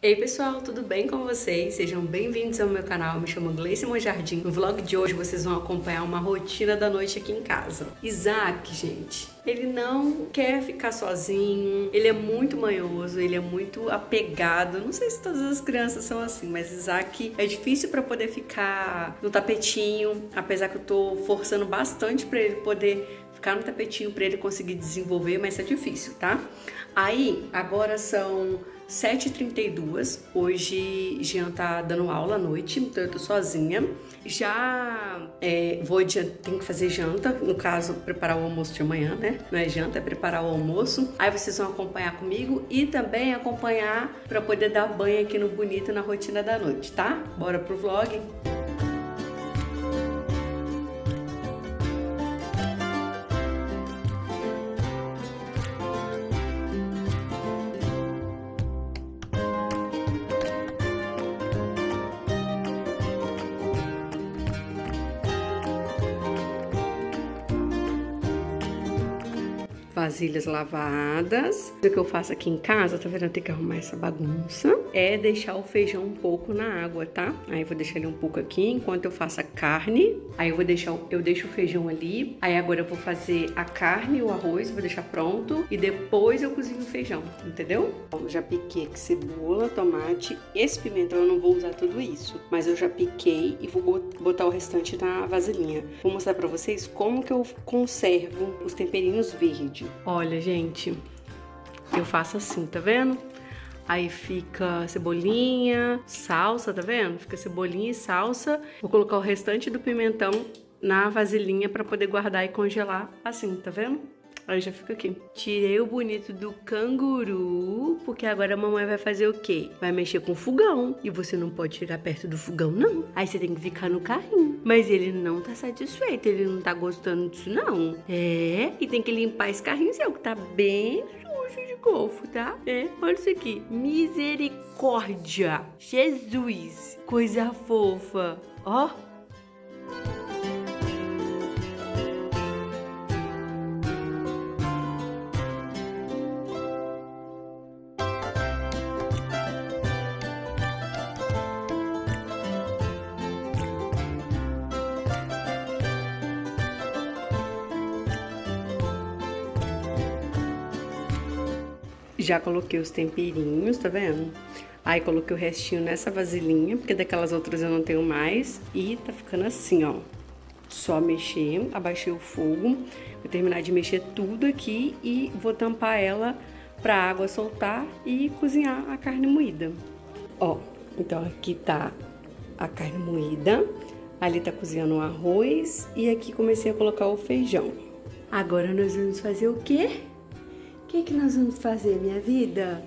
Ei pessoal, tudo bem com vocês? Sejam bem-vindos ao meu canal, eu me chamo Gleice Monjardim. No vlog de hoje vocês vão acompanhar uma rotina da noite aqui em casa. Isaac, gente, ele não quer ficar sozinho, ele é muito manhoso, ele é muito apegado. Não sei se todas as crianças são assim, mas Isaac é difícil para poder ficar no tapetinho, apesar que eu tô forçando bastante para ele poder ficar no tapetinho, para ele conseguir desenvolver, mas é difícil, tá? Aí, agora são 7h32, hoje Jean tá dando aula à noite, então eu tô sozinha. Já tenho que fazer janta, no caso, preparar o almoço de amanhã, né? Não é janta, é preparar o almoço. Aí vocês vão acompanhar comigo e também acompanhar para poder dar banho aqui no Bonito na rotina da noite, tá? Bora pro vlog? Vasilhas lavadas. O que eu faço aqui em casa, tá vendo? Eu tenho que arrumar essa bagunça. É deixar o feijão um pouco na água, tá? Aí eu vou deixar ele um pouco aqui enquanto eu faço a carne. Aí eu deixo o feijão ali. Aí agora eu vou fazer a carne e o arroz, vou deixar pronto. E depois eu cozinho o feijão, entendeu? Bom, já piquei aqui cebola, tomate. Esse pimentão eu não vou usar tudo isso, mas eu já piquei e vou botar o restante na vasilhinha. Vou mostrar pra vocês como que eu conservo os temperinhos verdes. Olha, gente, eu faço assim, tá vendo? Aí fica cebolinha, salsa, tá vendo? Fica cebolinha e salsa. Vou colocar o restante do pimentão na vasilhinha pra poder guardar e congelar assim, tá vendo? Aí já fica aqui. Tirei o Bonito do canguru, porque agora a mamãe vai fazer o quê? Vai mexer com o fogão. E você não pode chegar perto do fogão, não. Aí você tem que ficar no carrinho. Mas ele não tá satisfeito, ele não tá gostando disso, não. E tem que limpar esse carrinho seu, que tá bem sujo de golfo, tá? Olha isso aqui. Misericórdia. Jesus. Coisa fofa. Ó. Já coloquei os temperinhos, tá vendo? Aí coloquei o restinho nessa vasilhinha, porque daquelas outras eu não tenho mais. E tá ficando assim, ó. Só mexer, abaixei o fogo. Vou terminar de mexer tudo aqui e vou tampar ela pra água soltar e cozinhar a carne moída. Ó, então aqui tá a carne moída. Ali tá cozinhando o arroz e aqui comecei a colocar o feijão. Agora nós vamos fazer o quê? O que nós vamos fazer, minha vida?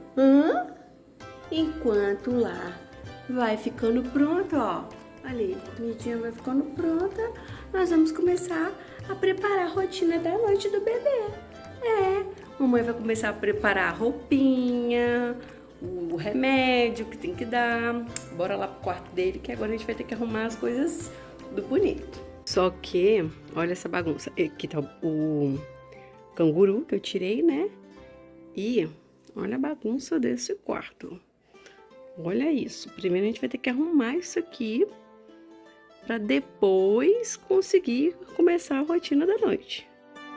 Enquanto lá vai ficando pronto, ó. Ali, a comidinha vai ficando pronta. Nós vamos começar a preparar a rotina da noite do bebê. Mamãe vai começar a preparar a roupinha, o remédio que tem que dar. Bora lá pro quarto dele, que agora a gente vai ter que arrumar as coisas do Bonito. Só que, olha essa bagunça. Aqui tá o canguru que eu tirei, né? E olha a bagunça desse quarto. Olha isso. Primeiro a gente vai ter que arrumar isso aqui para depois conseguir começar a rotina da noite.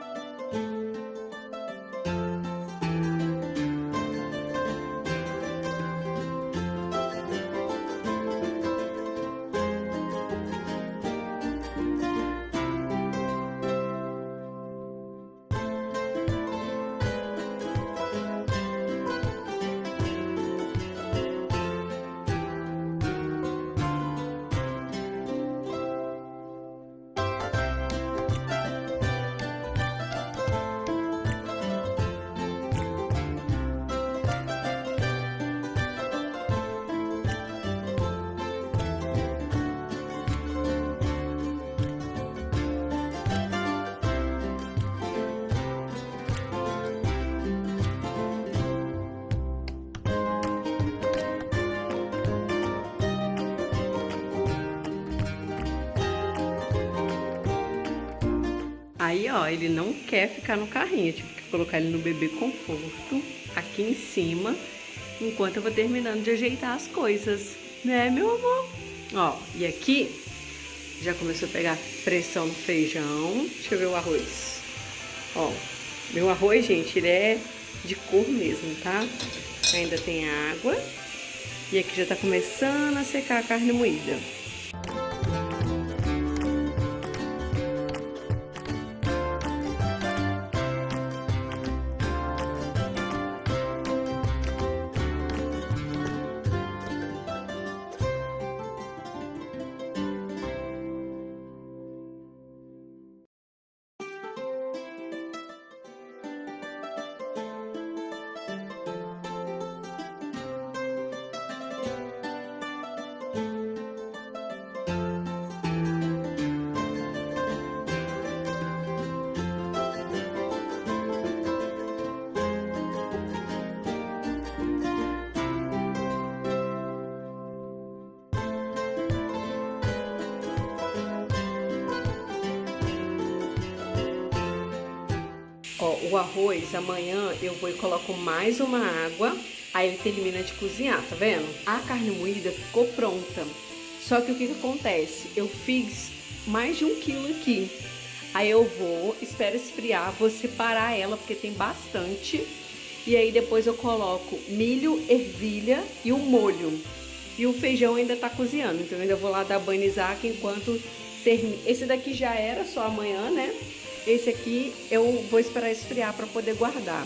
Aí, ó, ele não quer ficar no carrinho. Eu tive que colocar ele no bebê conforto aqui em cima enquanto eu vou terminando de ajeitar as coisas, né, meu amor? Ó, e aqui já começou a pegar pressão no feijão. Deixa eu ver o arroz. Ó, meu arroz, gente, ele é de cor mesmo, tá? Ainda tem água. E aqui já tá começando a secar a carne moída. Ó, o arroz, amanhã eu vou e coloco mais uma água, aí ele termina de cozinhar, tá vendo? A carne moída ficou pronta, só que o que que acontece? Eu fiz mais de 1 quilo aqui, aí eu vou, espero esfriar, vou separar ela, porque tem bastante, e aí depois eu coloco milho, ervilha e o molho, e o feijão ainda tá cozinhando, então eu ainda vou lá dar banho Isaac enquanto termina. Esse daqui já era, só amanhã, né? Esse aqui eu vou esperar esfriar para poder guardar.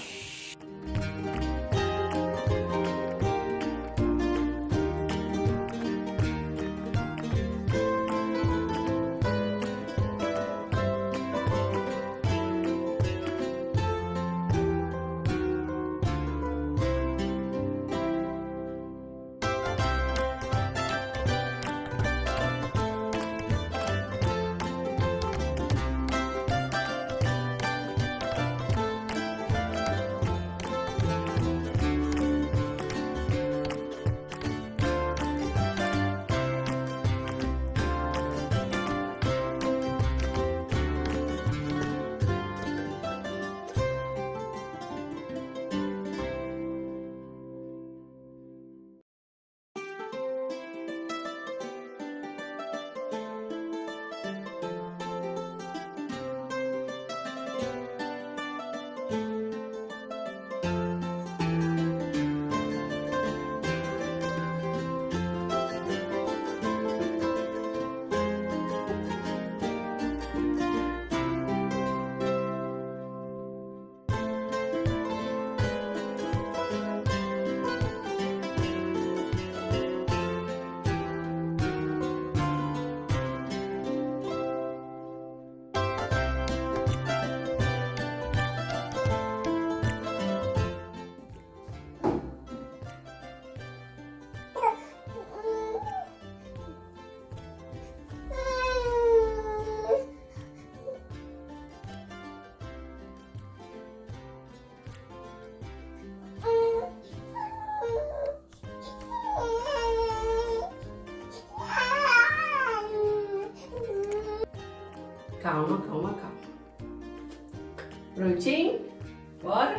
Calma, calma, calma. Prontinho? Bora?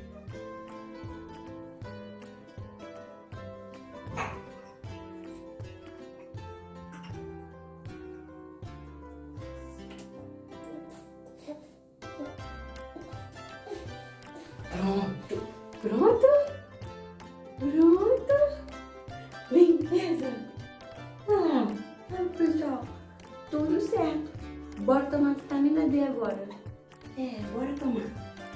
Pronto. Pronto? Pronto? Limpeza? Ah, pessoal, tudo certo. Bora tomar vitamina D agora. É, bora tomar.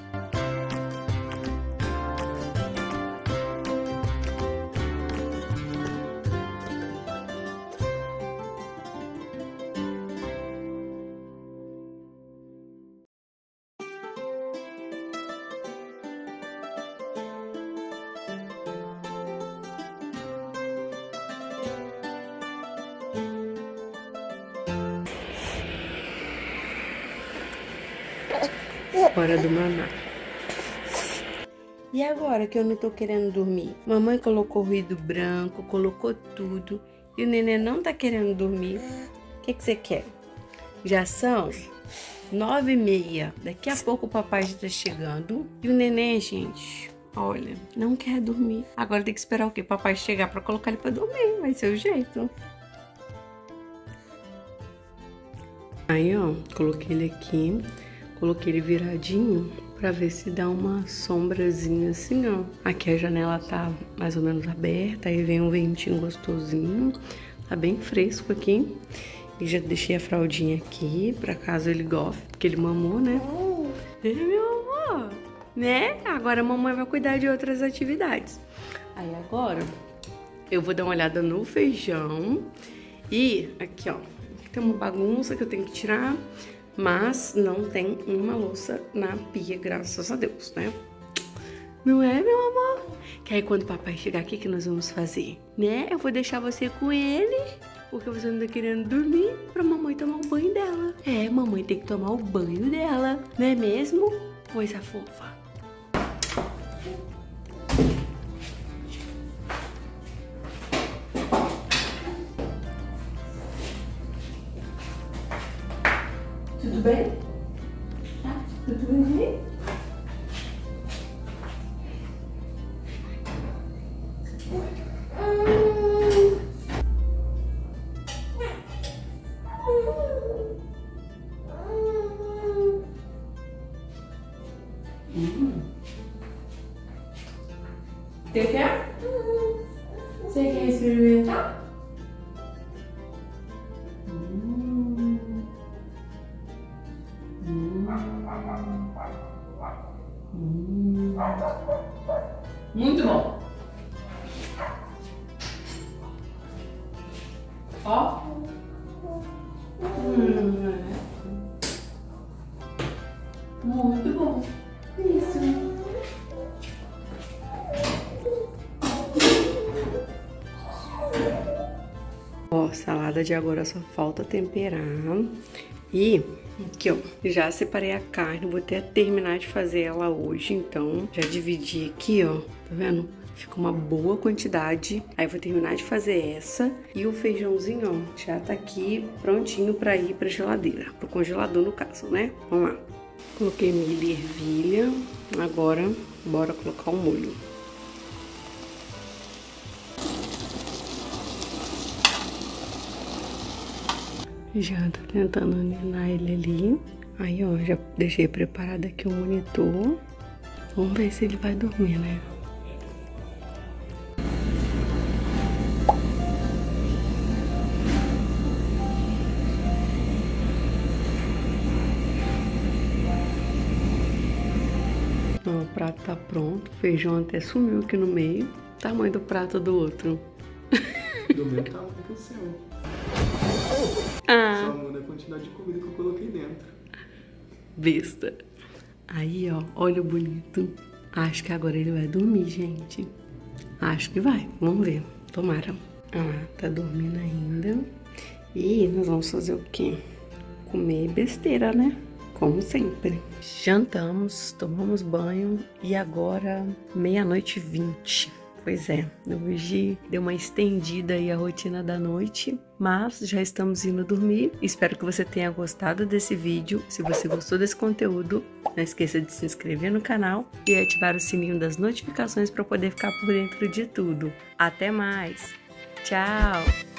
Hora do mamar. E agora que eu não tô querendo dormir? Mamãe colocou ruído branco, colocou tudo, e o neném não tá querendo dormir. O que você quer? Já são 9h30. Daqui a pouco o papai já tá chegando. E o neném, gente, Olha, não quer dormir. Agora tem que esperar o quê? Papai chegar pra colocar ele pra dormir. Vai ser o jeito. Aí, ó, coloquei ele aqui. Coloquei ele viradinho pra ver se dá uma sombrazinha assim, ó. Aqui a janela tá mais ou menos aberta. Aí vem um ventinho gostosinho. Tá bem fresco aqui. E já deixei a fraldinha aqui pra caso ele goste. Porque ele mamou, né? É, meu amor. Né? Agora a mamãe vai cuidar de outras atividades. Aí agora eu vou dar uma olhada no feijão. E aqui, ó, tem uma bagunça que eu tenho que tirar, mas não tem uma louça na pia, graças a Deus, né? Não é, meu amor? Que aí quando o papai chegar aqui, que nós vamos fazer? Né? Eu vou deixar você com ele, porque você não tá querendo dormir, pra mamãe tomar o banho dela. É, mamãe tem que tomar o banho dela, não é mesmo? Coisa fofa. Tudo bem? Tá? Tudo bem? Você quer? Você quer experimentar? Muito bom. Ó. Muito bom. Isso. Ó, salada de agora só falta temperar. E aqui, ó, já separei a carne, vou até terminar de fazer ela hoje, então já dividi aqui, ó, tá vendo? Fica uma boa quantidade. Aí vou terminar de fazer essa e o feijãozinho, ó, já tá aqui prontinho pra ir pra geladeira, pro congelador no caso, né? Vamos lá. Coloquei milho e ervilha, agora bora colocar o molho. Já tô tentando ninar ele ali. Aí, ó, já deixei preparado aqui o monitor. Vamos ver se ele vai dormir, né? Ó, o prato tá pronto. O feijão até sumiu aqui no meio. Tamanho do prato do outro. Do meu tamanho que o seu. Ah. Só muda a quantidade de comida que eu coloquei dentro. Besta. Aí, ó, olha o bonito. Acho que agora ele vai dormir, gente. Acho que vai. Vamos ver. Tomara. Ah, tá dormindo ainda. E nós vamos fazer o quê? Comer besteira, né? Como sempre. Jantamos, tomamos banho e agora 00:20. Pois é, hoje deu uma estendida aí a rotina da noite, mas já estamos indo dormir. Espero que você tenha gostado desse vídeo. Se você gostou desse conteúdo, não esqueça de se inscrever no canal e ativar o sininho das notificações para poder ficar por dentro de tudo. Até mais! Tchau!